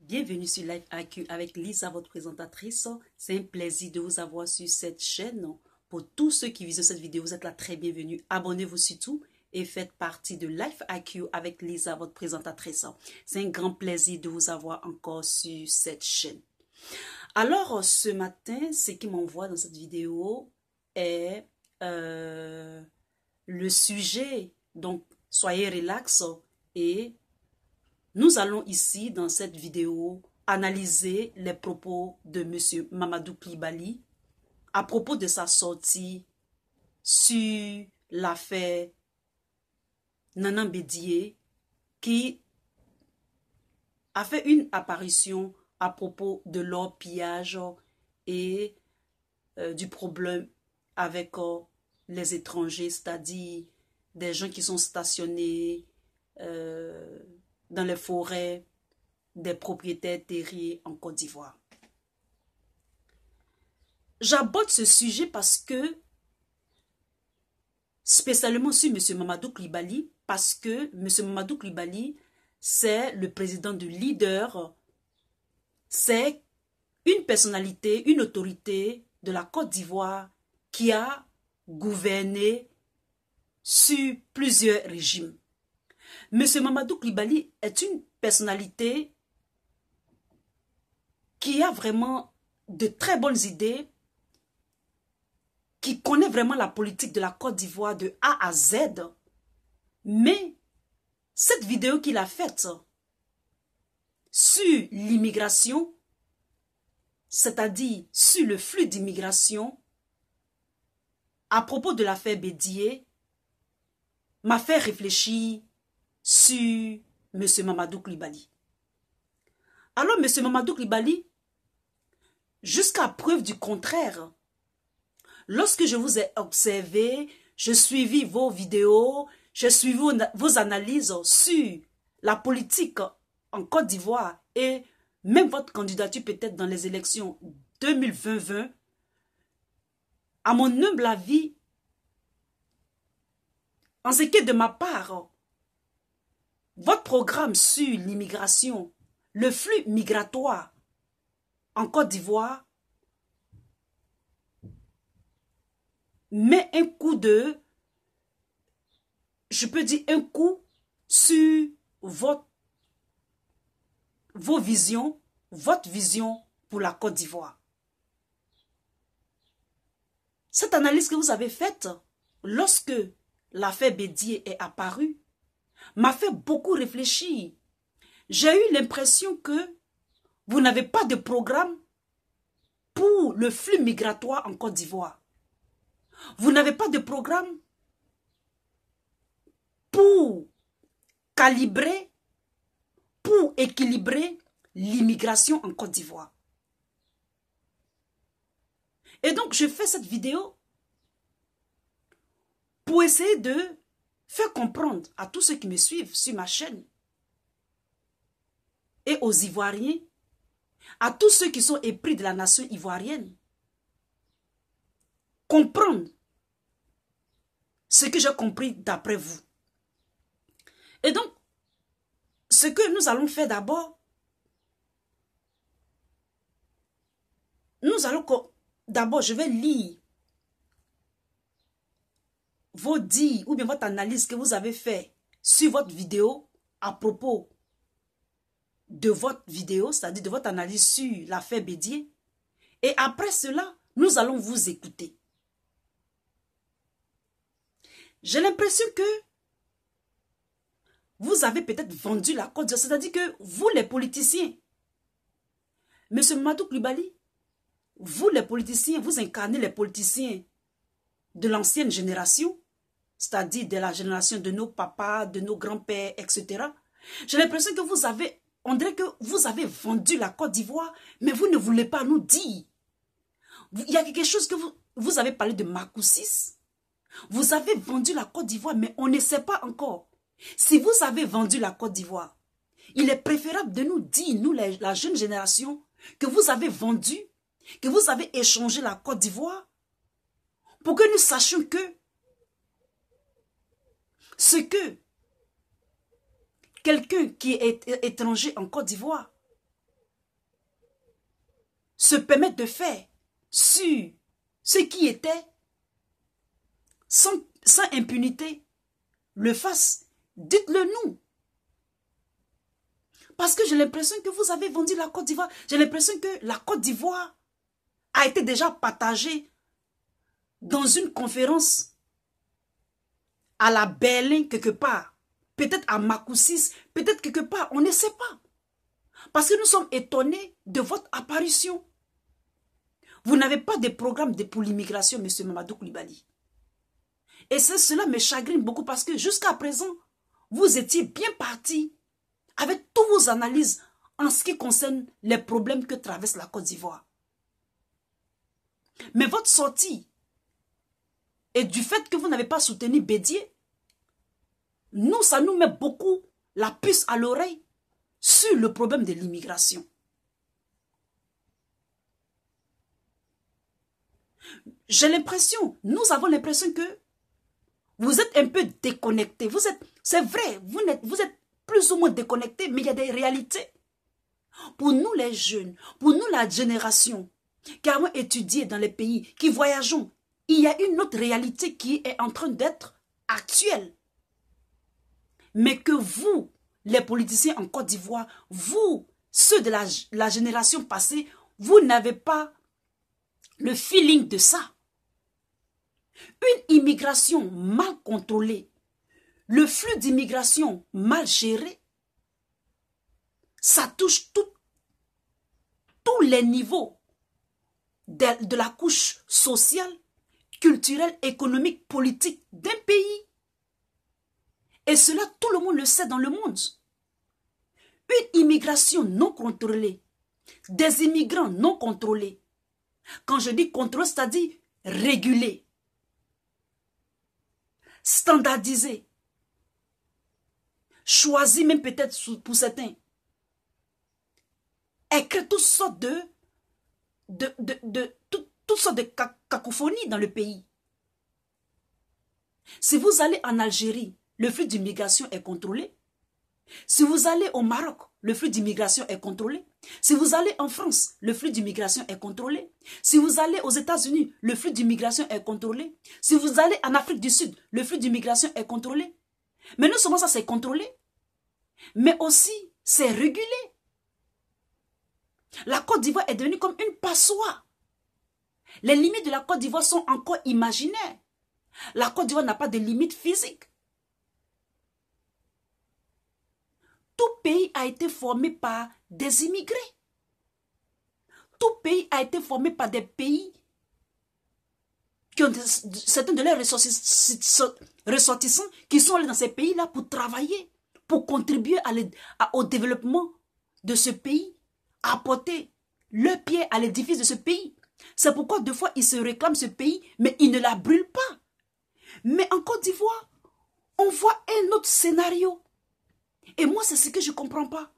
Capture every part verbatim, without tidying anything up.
Bienvenue sur Life A Q avec Lisa, votre présentatrice. C'est un plaisir de vous avoir sur cette chaîne. Pour tous ceux qui visionnent cette vidéo, vous êtes la très bienvenue. Abonnez-vous surtout et faites partie de Life A Q avec Lisa, votre présentatrice. C'est un grand plaisir de vous avoir encore sur cette chaîne. Alors, ce matin, ce qui m'envoie dans cette vidéo est euh, le sujet. Donc, soyez relax et nous allons ici, dans cette vidéo, analyser les propos de M. Mamadou Coulibaly à propos de sa sortie sur l'affaire Nana Bédié qui a fait une apparition à propos de leur pillage et euh, du problème avec euh, les étrangers, c'est-à-dire des gens qui sont stationnés euh, dans les forêts des propriétaires terriers en Côte d'Ivoire. J'aborde ce sujet parce que, spécialement sur M. Mamadou Coulibaly, parce que M. Mamadou Coulibaly, c'est le président du leader, c'est une personnalité, une autorité de la Côte d'Ivoire qui a gouverné sur plusieurs régimes. M. Mamadou Coulibaly est une personnalité qui a vraiment de très bonnes idées, qui connaît vraiment la politique de la Côte d'Ivoire de A à Z. Mais cette vidéo qu'il a faite sur l'immigration, c'est-à-dire sur le flux d'immigration, à propos de l'affaire Bédié, m'a fait réfléchir sur M. Mamadou Coulibaly. Alors, M. Mamadou Coulibaly, jusqu'à preuve du contraire, lorsque je vous ai observé, je suivi vos vidéos, je suivi vos, vos analyses sur la politique en Côte d'Ivoire et même votre candidature peut-être dans les élections deux mille vingt, à mon humble avis, en ce qui est de ma part, votre programme sur l'immigration, le flux migratoire en Côte d'Ivoire met un coup de, je peux dire un coup sur votre, vos visions, votre vision pour la Côte d'Ivoire. Cette analyse que vous avez faite lorsque l'affaire Bédié est apparue m'a fait beaucoup réfléchir. J'ai eu l'impression que vous n'avez pas de programme pour le flux migratoire en Côte d'Ivoire. Vous n'avez pas de programme pour calibrer, pour équilibrer l'immigration en Côte d'Ivoire. Et donc, je fais cette vidéo pour essayer de faire comprendre à tous ceux qui me suivent sur ma chaîne et aux Ivoiriens, à tous ceux qui sont épris de la nation ivoirienne, comprendre ce que j'ai compris d'après vous. Et donc, ce que nous allons faire d'abord, nous allons, d'abord, je vais lire vos dires ou bien votre analyse que vous avez fait sur votre vidéo à propos de votre vidéo, c'est-à-dire de votre analyse sur l'affaire Bédié. Et après cela, nous allons vous écouter. J'ai l'impression que vous avez peut-être vendu la Côte d'Ivoire, c'est-à-dire que vous les politiciens, M. Mamadou Coulibaly, vous les politiciens, vous incarnez les politiciens de l'ancienne génération, c'est-à-dire de la génération de nos papas, de nos grands-pères, et cetera. J'ai l'impression que vous avez, on dirait que vous avez vendu la Côte d'Ivoire, mais vous ne voulez pas nous dire. Il y a quelque chose que vous, vous avez parlé de Makoussis. Vous avez vendu la Côte d'Ivoire, mais on ne sait pas encore. Si vous avez vendu la Côte d'Ivoire, il est préférable de nous dire, nous, la, la jeune génération, que vous avez vendu, que vous avez échangé la Côte d'Ivoire, pour que nous sachions que ce que quelqu'un qui est étranger en Côte d'Ivoire se permettent de faire sur ce qui était sans, sans impunité, le fassent. Dites-le nous. Parce que j'ai l'impression que vous avez vendu la Côte d'Ivoire. J'ai l'impression que la Côte d'Ivoire a été déjà partagée dans une conférence à la Berlin quelque part. Peut-être à Makoussis, peut-être quelque part, on ne sait pas. Parce que nous sommes étonnés de votre apparition. Vous n'avez pas de programme de pour l'immigration, M. Mamadou Coulibaly. Et ça, cela me chagrine beaucoup parce que jusqu'à présent, vous étiez bien parti avec toutes vos analyses en ce qui concerne les problèmes que traverse la Côte d'Ivoire. Mais votre sortie et du fait que vous n'avez pas soutenu Bédié, nous, ça nous met beaucoup la puce à l'oreille sur le problème de l'immigration. J'ai l'impression, nous avons l'impression que vous êtes un peu déconnectés. Vous êtes, c'est vrai, vous êtes, vous êtes plus ou moins déconnectés, mais il y a des réalités. Pour nous les jeunes, pour nous la génération qui avons étudié dans les pays, qui voyageons, il y a une autre réalité qui est en train d'être actuelle. Mais que vous, les politiciens en Côte d'Ivoire, vous, ceux de la, la génération passée, vous n'avez pas le feeling de ça. Une immigration mal contrôlée, le flux d'immigration mal géré, ça touche tout, tous les niveaux de, de la couche sociale, culturelle, économique, politique d'un pays. Et cela, tout le monde le sait dans le monde. Une immigration non contrôlée, des immigrants non contrôlés. Quand je dis contrôlé, c'est-à-dire régulé, standardisé, choisi même peut-être pour certains, et crée toutes sortes de, de, de, de, tout, toutes sortes de cacophonies dans le pays. Si vous allez en Algérie, le flux d'immigration est contrôlé. Si vous allez au Maroc, le flux d'immigration est contrôlé. Si vous allez en France, le flux d'immigration est contrôlé. Si vous allez aux États-Unis, le flux d'immigration est contrôlé. Si vous allez en Afrique du Sud, le flux d'immigration est contrôlé. Mais non seulement ça, c'est contrôlé, mais aussi c'est régulé. La Côte d'Ivoire est devenue comme une passoire. Les limites de la Côte d'Ivoire sont encore imaginaires. La Côte d'Ivoire n'a pas de limites physiques. Tout pays a été formé par des immigrés. Tout pays a été formé par des pays qui ont des, certains de leurs ressortissants qui sont allés dans ces pays-là pour travailler, pour contribuer à le, à, au développement de ce pays, à apporter leur pied à l'édifice de ce pays. C'est pourquoi deux fois ils se réclament ce pays, mais ils ne la brûlent pas. Mais en Côte d'Ivoire, on voit un autre scénario. Et moi, c'est ce que je ne comprends pas.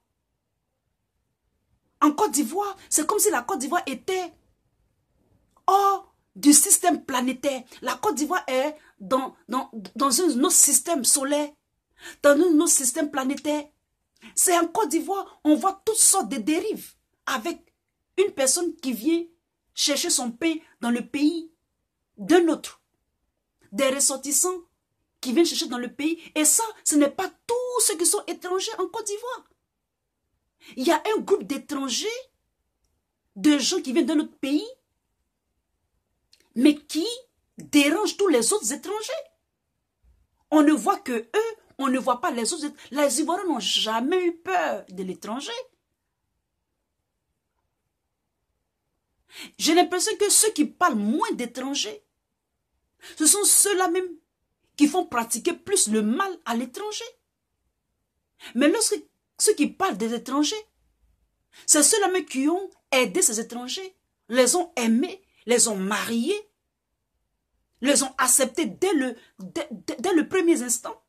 En Côte d'Ivoire, c'est comme si la Côte d'Ivoire était hors du système planétaire. La Côte d'Ivoire est dans, dans, dans un autre système solaire, dans un autre système planétaire. C'est en Côte d'Ivoire, on voit toutes sortes de dérives avec une personne qui vient chercher son pain dans le pays d'un autre. Des ressortissants qui viennent chercher dans le pays. Et ça, ce n'est pas tous ceux qui sont étrangers en Côte d'Ivoire. Il y a un groupe d'étrangers, de gens qui viennent de notre pays, mais qui dérangent tous les autres étrangers. On ne voit que eux, on ne voit pas les autres. Les Ivoiriens n'ont jamais eu peur de l'étranger. J'ai l'impression que ceux qui parlent moins d'étrangers, ce sont ceux-là même qui font pratiquer plus le mal à l'étranger. Mais lorsque ceux qui parlent des étrangers, c'est ceux-là même qui ont aidé ces étrangers, les ont aimés, les ont mariés, les ont acceptés dès le, dès, dès le premier instant.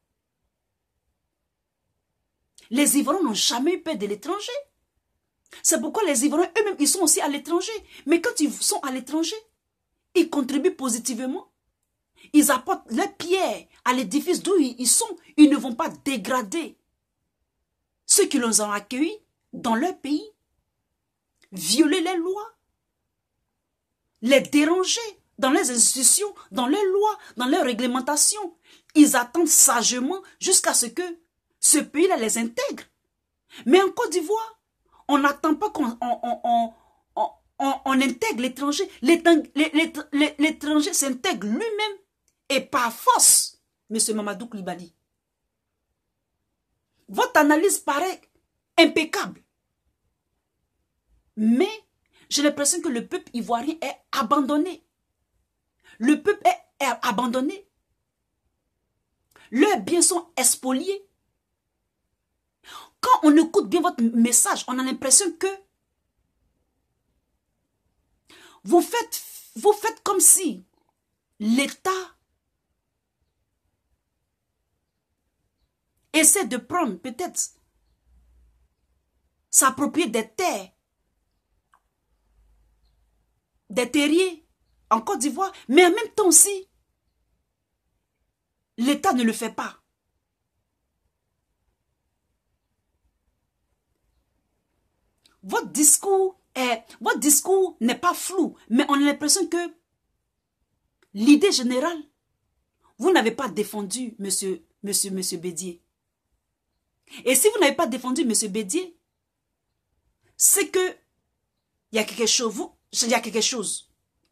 Les Ivoiriens n'ont jamais eu peur de l'étranger. C'est pourquoi les Ivoiriens eux-mêmes, ils sont aussi à l'étranger. Mais quand ils sont à l'étranger, ils contribuent positivement. Ils apportent leur pierre à l'édifice d'où ils sont. Ils ne vont pas dégrader ceux qui les ont accueillis dans leur pays, violer les lois, les déranger dans les institutions, dans les lois, dans les réglementations. Ils attendent sagement jusqu'à ce que ce pays-là les intègre. Mais en Côte d'Ivoire, on n'attend pas qu'on on, on, on, on, on, on intègre l'étranger. L'étranger s'intègre lui-même et par force, M. Mamadou Coulibaly. Votre analyse paraît impeccable. Mais j'ai l'impression que le peuple ivoirien est abandonné. Le peuple est, est abandonné. Leurs biens sont spoliés. Quand on écoute bien votre message, on a l'impression que vous faites, vous faites comme si l'État essaie de prendre peut-être s'approprier des terres, des terriers en Côte d'Ivoire, mais en même temps aussi, l'État ne le fait pas. Votre discours est, votre discours n'est pas flou, mais on a l'impression que l'idée générale, vous n'avez pas défendu monsieur, monsieur, monsieur Bédié. Et si vous n'avez pas défendu monsieur Bédié, c'est que il y a quelque chose, vous, il y a quelque chose.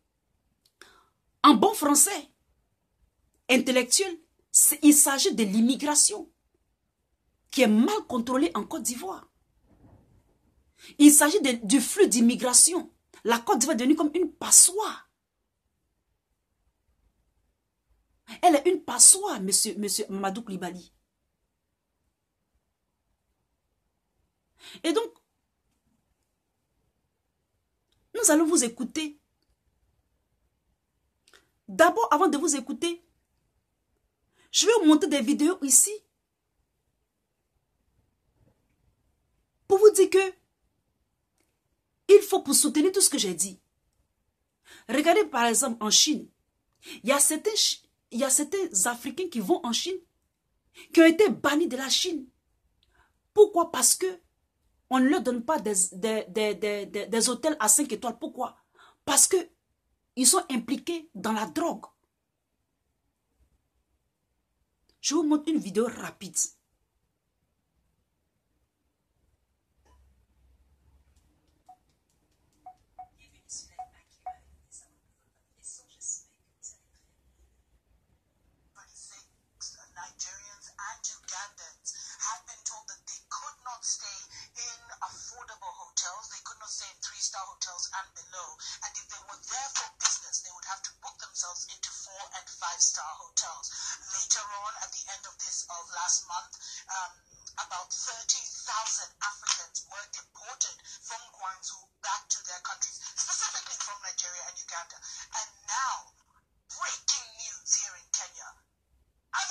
En bon français, intellectuel, il s'agit de l'immigration qui est mal contrôlée en Côte d'Ivoire. Il s'agit du flux d'immigration. La Côte d'Ivoire est devenue comme une passoire. Elle est une passoire, monsieur, monsieur Mamadou Coulibaly. Et donc, nous allons vous écouter. D'abord, avant de vous écouter, je vais vous montrer des vidéos ici pour vous dire que il faut pour soutenir tout ce que j'ai dit. Regardez par exemple en Chine. Il y a certains, il y a certains Africains qui vont en Chine, qui ont été bannis de la Chine. Pourquoi? Parce que on ne leur donne pas des, des, des, des, des, des hôtels à cinq étoiles. Pourquoi? Parce que ils sont impliqués dans la drogue. Je vous montre une vidéo rapide. And below, and if they were there for business, they would have to book themselves into four and five star hotels. Later on, at the end of this of last month, um, about thirty thousand Africans were deported from Guangzhou back to their countries, specifically from Nigeria and Uganda. And now, breaking news here in Kenya. I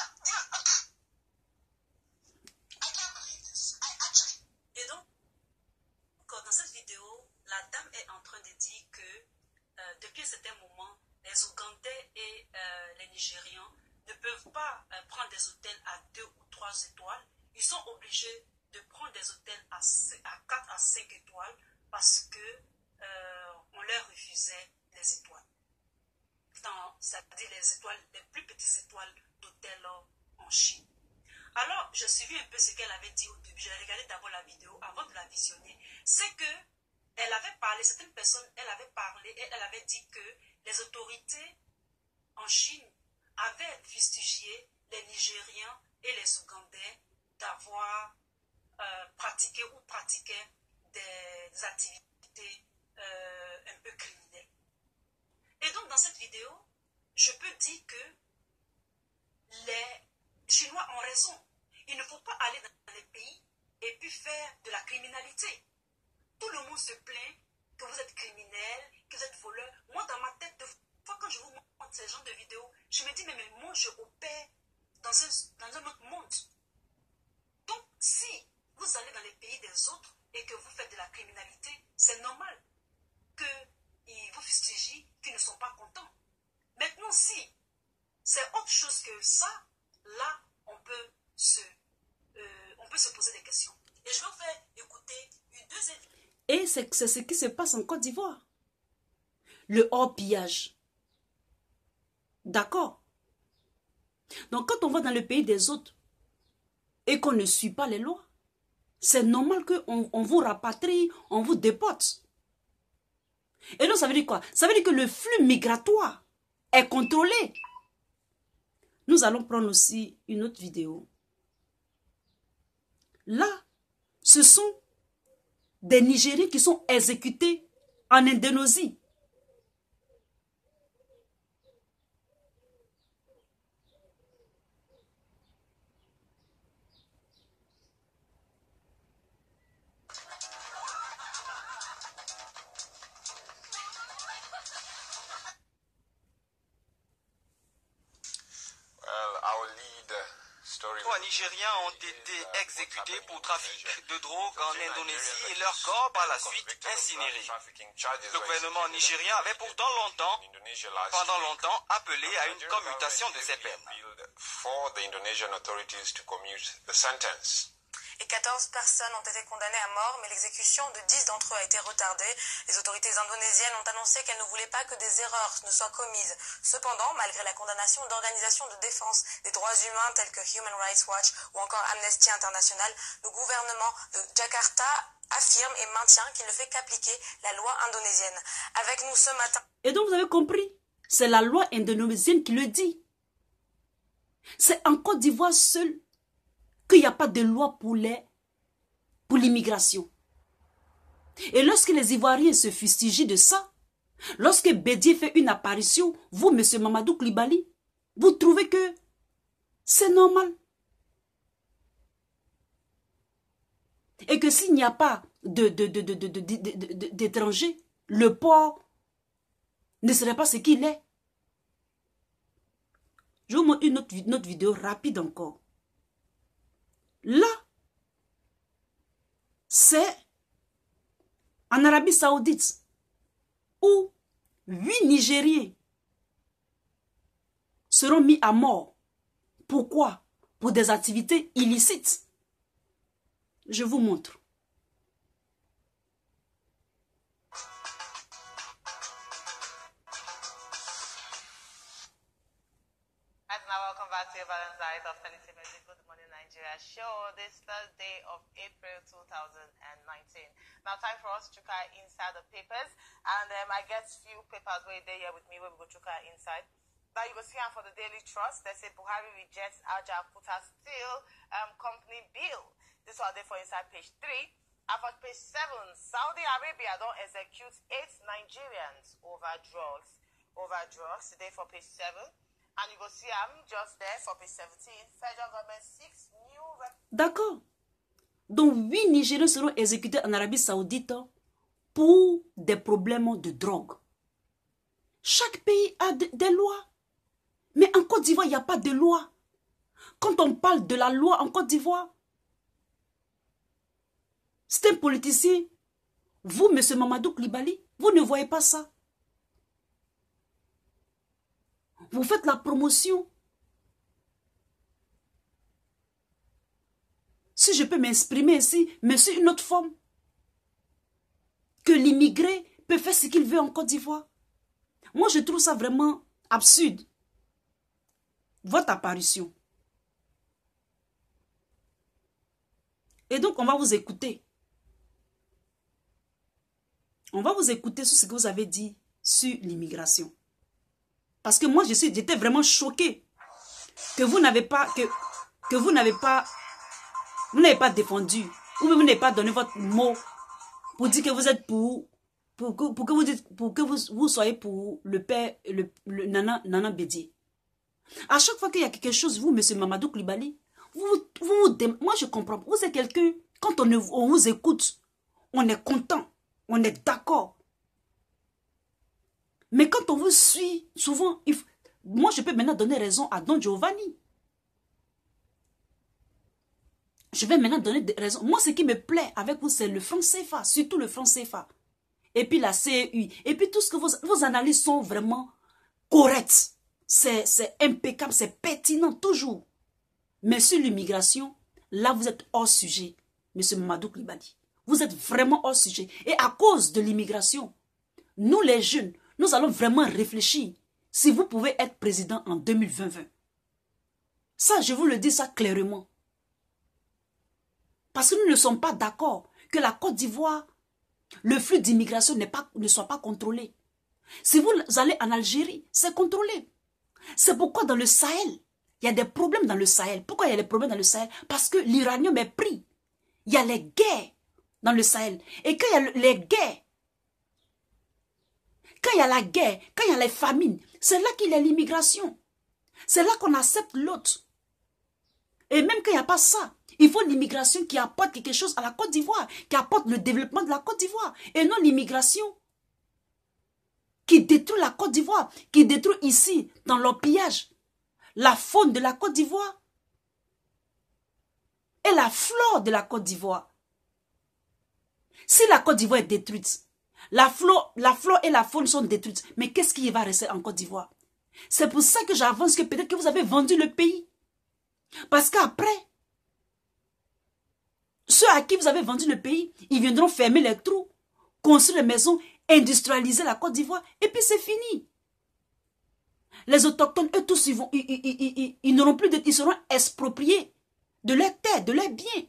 can't believe this. I actually. Et donc, dans cette vidéo, la dame est en train de dire que euh, depuis un certain moment, les Ougandais et euh, les Nigérians ne peuvent pas euh, prendre des hôtels à deux ou trois étoiles. Ils sont obligés de prendre des hôtels à, à quatre à cinq étoiles parce que euh, on leur refusait les étoiles. C'est-à-dire les étoiles, les plus petites étoiles d'hôtels en Chine. Alors, je suivis un peu ce qu'elle avait dit au début. J'ai regardé d'abord la vidéo avant de la visionner. C'est que elle avait parlé, certaines personnes, elle avait parlé et elle avait dit que les autorités en Chine avaient fustigé les Nigériens et les Ougandais d'avoir euh, pratiqué ou pratiqué des, des activités euh, un peu criminelles. Et donc, dans cette vidéo, je peux dire que les Chinois ont raison. Il ne faut pas aller dans les pays et puis faire de la criminalité. Tout le monde se plaint que vous êtes criminel, que vous êtes voleur. Moi, dans ma tête, de fois quand je vous montre ces genres de vidéos, je me dis, mais, mais moi, je opère dans un, dans un autre monde. Donc, si vous allez dans les pays des autres et que vous faites de la criminalité, c'est normal qu'ils vous fustigient, qu'ils ne sont pas contents. Maintenant, si c'est autre chose que ça, là, on peut se, euh, on peut se poser des questions. Et je vais vous faire écouter une deuxième. Et c'est ce qui se passe en Côte d'Ivoire. le hors-pillage. D'accord? Donc, quand on va dans le pays des autres et qu'on ne suit pas les lois, c'est normal qu'on on vous rapatrie, on vous déporte. Et donc, ça veut dire quoi? Ça veut dire que le flux migratoire est contrôlé. Nous allons prendre aussi une autre vidéo. Là, ce sont des Nigériens qui sont exécutés en Indonésie. Trois Nigériens ont été exécutés pour trafic de drogue en Indonésie et leur corps par la suite incinéré. Le gouvernement nigérien avait pourtant longtemps, pendant longtemps, appelé à une commutation de ces peines. Et quatorze personnes ont été condamnées à mort, mais l'exécution de dix d'entre eux a été retardée. Les autorités indonésiennes ont annoncé qu'elles ne voulaient pas que des erreurs ne soient commises. Cependant, malgré la condamnation d'organisations de défense des droits humains telles que Human Rights Watch ou encore Amnesty International, le gouvernement de Jakarta affirme et maintient qu'il ne fait qu'appliquer la loi indonésienne. Avec nous ce matin... Et donc vous avez compris, c'est la loi indonésienne qui le dit. C'est en Côte d'Ivoire seul qu'il n'y a pas de loi pour les, pour l'immigration. Et lorsque les Ivoiriens se fustigent de ça, lorsque Bédié fait une apparition, vous, monsieur Mamadou Coulibaly, vous trouvez que c'est normal. Et que s'il n'y a pas de, de, de, de, de, de, de, de, de, d'étrangers, le port ne serait pas ce qu'il est. Je vous montre une autre, une autre vidéo rapide encore. Là, c'est en Arabie Saoudite où huit Nigériens seront mis à mort. Pourquoi? Pour des activités illicites. Je vous montre. Welcome back to your Balance Diet of Felicity Magic Good Morning Nigeria show this Thursday of April two thousand nineteen. Now time for us to try inside the papers, and um, I get few papers where they here with me where we go to try inside. Now you go see for the Daily Trust. They say Buhari rejects Aja Kuta Steel um, Company bill. This one there for inside page three. And for page seven, Saudi Arabia don't execute eight Nigerians over drugs. Over drugs today for page seven. And you go see I'm just there for page seventeen. Federal government six new... D'accord. Donc, huit Nigériens seront exécutés en Arabie Saoudite pour des problèmes de drogue. Chaque pays a de, des lois. Mais en Côte d'Ivoire, il n'y a pas de loi. Quand on parle de la loi en Côte d'Ivoire, c'est un politicien. Vous, monsieur Mamadou Coulibaly, vous ne voyez pas ça. Vous faites la promotion. Si je peux m'exprimer ici, mais c'est une autre forme. Que l'immigré peut faire ce qu'il veut en Côte d'Ivoire. Moi, je trouve ça vraiment absurde. Votre apparition. Et donc, on va vous écouter. On va vous écouter sur ce que vous avez dit sur l'immigration. Parce que moi, je suis, j'étais vraiment choquée que vous n'avez pas, que, que vous n'avez pas, vous n'avez pas défendu, ou vous n'avez pas donné votre mot pour dire que vous êtes pour, pour, pour, pour que vous dites, pour que vous, vous soyez pour le père, le, le Nana, Nana Bédié. À chaque fois qu'il y a quelque chose, vous, monsieur Mamadou Coulibaly, vous, vous, vous, moi je comprends, vous êtes quelqu'un, quand on, on vous écoute, on est content, on est d'accord. Mais quand on vous suit, souvent, il faut... moi je peux maintenant donner raison à Don Giovanni. Je vais maintenant donner des raisons. Moi, ce qui me plaît avec vous, c'est le franc C F A, surtout le franc C F A. Et puis la C E U. Et puis tout ce que vos, vos analyses sont vraiment correctes. C'est impeccable, c'est pertinent toujours. Mais sur l'immigration, là, vous êtes hors sujet, monsieur Mamadou Coulibaly. Vous êtes vraiment hors sujet. Et à cause de l'immigration, nous les jeunes, nous allons vraiment réfléchir si vous pouvez être président en deux mille vingt. Ça, je vous le dis ça clairement. Parce que nous ne sommes pas d'accord que la Côte d'Ivoire, le flux d'immigration n'est pas, ne soit pas contrôlé. Si vous allez en Algérie, c'est contrôlé. C'est pourquoi dans le Sahel, il y a des problèmes dans le Sahel. Pourquoi il y a des problèmes dans le Sahel? Parce que l'uranium est pris. Il y a les guerres dans le Sahel. Et quand il y a les guerres, quand il y a la guerre, quand il y a les famines, c'est là qu'il y a l'immigration. C'est là qu'on accepte l'autre. Et même quand il n'y a pas ça, il faut l'immigration qui apporte quelque chose à la Côte d'Ivoire, qui apporte le développement de la Côte d'Ivoire. Et non l'immigration qui détruit la Côte d'Ivoire, qui détruit ici, dans leur pillage, la faune de la Côte d'Ivoire et la flore de la Côte d'Ivoire. Si la Côte d'Ivoire est détruite, la flore, la flore et la faune sont détruites, mais qu'est-ce qui va rester en Côte d'Ivoire? C'est pour ça que j'avance que peut-être que vous avez vendu le pays. Parce qu'après, ceux à qui vous avez vendu le pays, ils viendront fermer les trous, construire les maisons, industrialiser la Côte d'Ivoire, et puis c'est fini. Les autochtones, eux tous, ils, vont, ils, ils, ils, ils, ils n'auront plus de, ils seront expropriés de leurs terres, de leurs biens.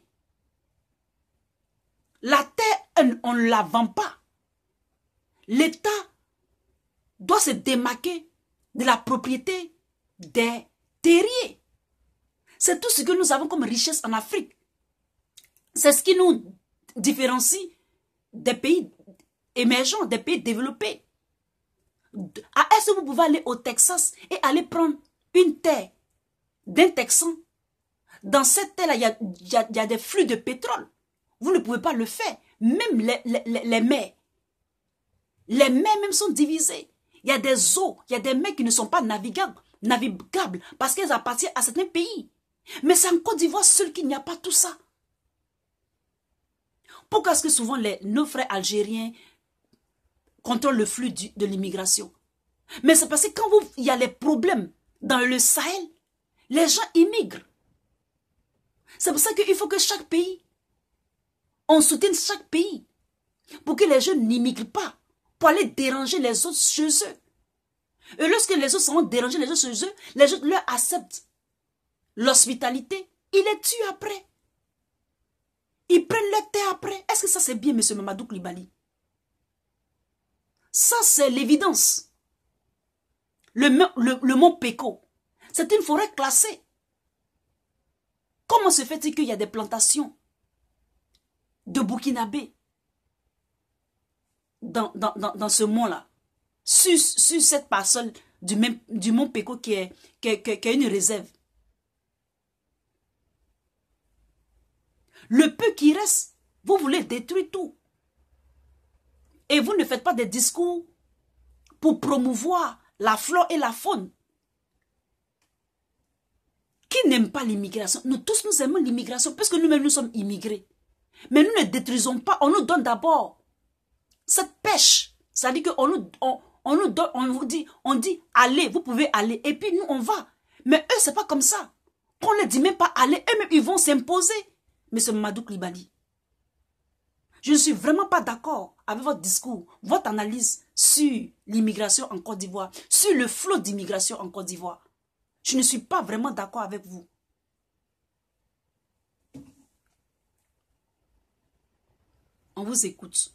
La terre, on ne la vend pas. L'État doit se démarquer de la propriété des terriers. C'est tout ce que nous avons comme richesse en Afrique. C'est ce qui nous différencie des pays émergents, des pays développés. Est-ce que vous pouvez aller au Texas et aller prendre une terre d'un Texan? Dans cette terre-là, il y a, y, a, y a des flux de pétrole. Vous ne pouvez pas le faire. Même les, les, les mers. Les mers même sont divisées. Il y a des eaux, il y a des mers qui ne sont pas navigables, navigables parce qu'elles appartiennent à certains pays. Mais c'est en Côte d'Ivoire seul qu'il n'y a pas tout ça. Pourquoi est-ce que souvent les, nos frères algériens contrôlent le flux du, de l'immigration? Mais c'est parce que quand vous, il y a les problèmes dans le Sahel, les gens immigrent. C'est pour ça qu'il faut que chaque pays, on soutienne chaque pays pour que les jeunes n'immigrent pas, pour aller déranger les autres chez eux. Et lorsque les autres sont dérangés les autres chez eux, les autres leur acceptent l'hospitalité, ils les tuent après. Ils prennent leur terre après. Est-ce que ça c'est bien, M. Mamadou Coulibaly? Ça c'est l'évidence. Le, le, le mont Péco, c'est une forêt classée. Comment se fait-il qu'il y a des plantations de burkinabé dans, dans, dans, dans ce mont-là, sur, sur cette parcelle du, même, du mont Péco qui est, qui, est, qui est une réserve? Le peu qui reste, vous voulez détruire tout. Et vous ne faites pas des discours pour promouvoir la flore et la faune. Qui n'aime pas l'immigration? Nous tous, nous aimons l'immigration parce que nous-mêmes, nous sommes immigrés. Mais nous ne détruisons pas. On nous donne d'abord cette pêche. C'est-à-dire qu'on nous, on, on nous donne, on vous dit, on dit, allez, vous pouvez aller. Et puis nous, on va. Mais eux, c'est pas comme ça. On ne les dit même pas aller. Eux-mêmes, ils vont s'imposer. Monsieur Mamadou Coulibaly, je ne suis vraiment pas d'accord avec votre discours, votre analyse sur l'immigration en Côte d'Ivoire, sur le flot d'immigration en Côte d'Ivoire. Je ne suis pas vraiment d'accord avec vous. On vous écoute.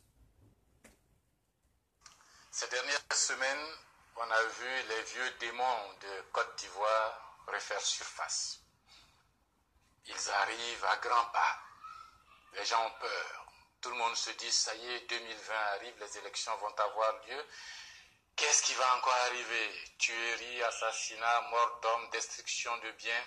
Ces dernières semaines, on a vu les vieux démons de Côte d'Ivoire refaire surface. Ils arrivent à grands pas. Les gens ont peur. Tout le monde se dit, ça y est, deux mille vingt arrive, les élections vont avoir lieu. Qu'est-ce qui va encore arriver? Tuerie, assassinat, mort d'hommes, destruction de biens.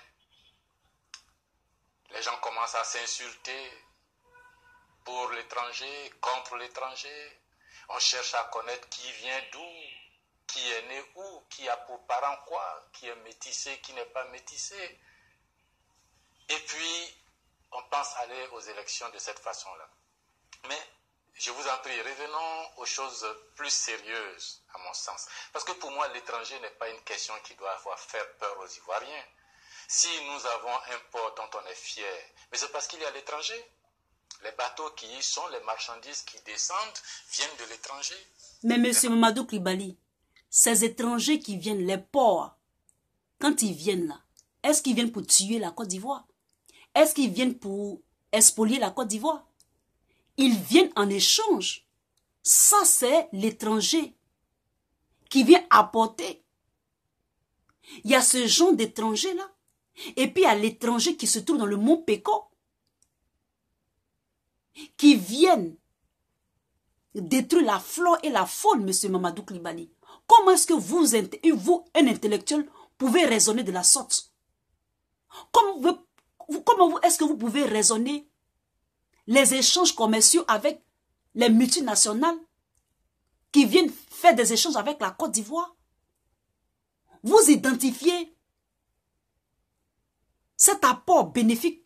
Les gens commencent à s'insulter pour l'étranger, contre l'étranger. On cherche à connaître qui vient d'où, qui est né où, qui a pour parent quoi, qui est métissé, qui n'est pas métissé. Et puis, on pense aller aux élections de cette façon-là. Mais, je vous en prie, revenons aux choses plus sérieuses, à mon sens. Parce que pour moi, l'étranger n'est pas une question qui doit avoir faire peur aux Ivoiriens. Si nous avons un port dont on est fier, mais c'est parce qu'il y a l'étranger. Les bateaux qui y sont, les marchandises qui descendent, viennent de l'étranger. Mais M. Mamadou Coulibaly, ces étrangers qui viennent, les porcs, quand ils viennent là, est-ce qu'ils viennent pour tuer la Côte d'Ivoire? Est-ce qu'ils viennent pour spolier la Côte d'Ivoire? Ils viennent en échange. Ça, c'est l'étranger qui vient apporter. Il y a ce genre d'étranger-là. Et puis, il y a l'étranger qui se trouve dans le mont Péco, qui viennent détruire la flore et la faune, M. Mamadou Coulibaly. Comment est-ce que vous, vous, un intellectuel, pouvez raisonner de la sorte? Comment, vous, comment vous, est-ce que vous pouvez raisonner les échanges commerciaux avec les multinationales qui viennent faire des échanges avec la Côte d'Ivoire? Vous identifiez cet apport bénéfique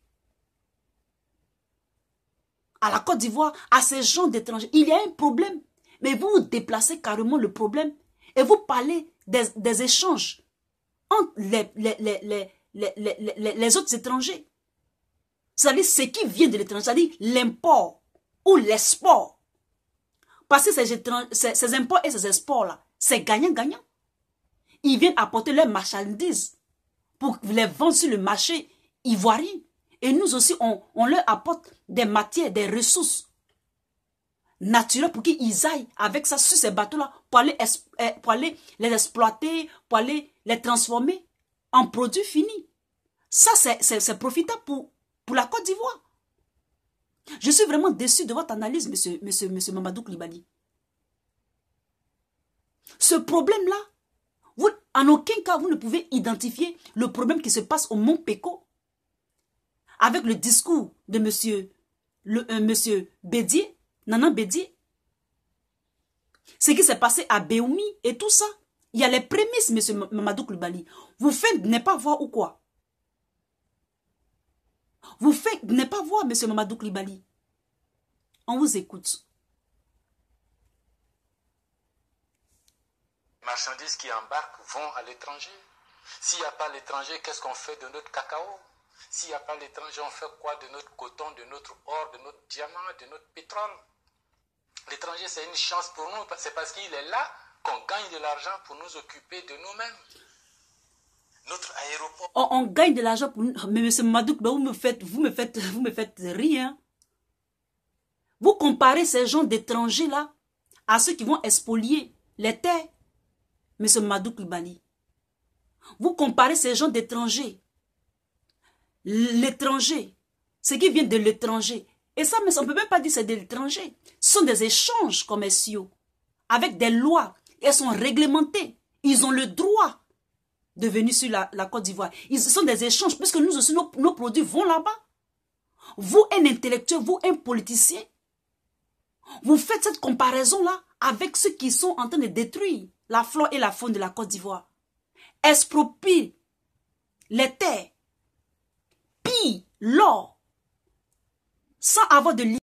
à la Côte d'Ivoire, à ces gens d'étrangers. Il y a un problème, mais vous déplacez carrément le problème et vous parlez des, des échanges entre les, les, les, les, les, les, les, les autres étrangers. C'est-à-dire ce qui vient de l'étranger, c'est-à-dire l'import ou l'export. Parce que ces, ces, ces imports et ces exports-là, c'est gagnant-gagnant. Ils viennent apporter leurs marchandises pour les vendre sur le marché ivoirien. Et nous aussi, on, on leur apporte des matières, des ressources naturelles pour qu'ils aillent avec ça sur ces bateaux-là pour aller, pour aller les exploiter, pour aller les transformer en produits finis. Ça, c'est profitable pour, pour la Côte d'Ivoire. Je suis vraiment déçu de votre analyse, monsieur, monsieur, monsieur Mamadou Coulibaly. Ce problème-là, vous, en aucun cas, vous ne pouvez identifier le problème qui se passe au Mont Péco avec le discours de monsieur, le, euh, monsieur Bédié, Nana Bédié. Ce qui s'est passé à Béoumi et tout ça. Il y a les prémices, monsieur Mamadou Coulibaly. Vous faites ne pas voir ou quoi? Vous faites ne pas voir, monsieur Mamadou Coulibaly. On vous écoute. Les marchandises qui embarquent vont à l'étranger. S'il n'y a pas l'étranger, qu'est-ce qu'on fait de notre cacao? S'il n'y a pas l'étranger, on fait quoi de notre coton, de notre or, de notre diamant, de notre pétrole? L'étranger, c'est une chance pour nous. C'est parce qu'il est là qu'on gagne de l'argent pour nous occuper de nous-mêmes. Notre aéroport... On, on gagne de l'argent pour nous. Mais M. Mamadou, vous me faites, vous me faites, vous me faites rien. Vous comparez ces gens d'étrangers-là à ceux qui vont expolier les terres. M. Mamadou Coulibaly. Vous comparez ces gens d'étrangers. L'étranger. Ce qui vient de l'étranger. Et ça, mais on ne peut même pas dire que c'est de l'étranger. Ce sont des échanges commerciaux avec des lois. Elles sont réglementées. Ils ont le droit de venir sur la, la Côte d'Ivoire. Ce sont des échanges puisque nous aussi, nos, nos produits vont là-bas. Vous, un intellectuel, vous, un politicien, vous faites cette comparaison-là avec ceux qui sont en train de détruire la flore et la faune de la Côte d'Ivoire. Exproprie les terres, pille l'or, sans avoir de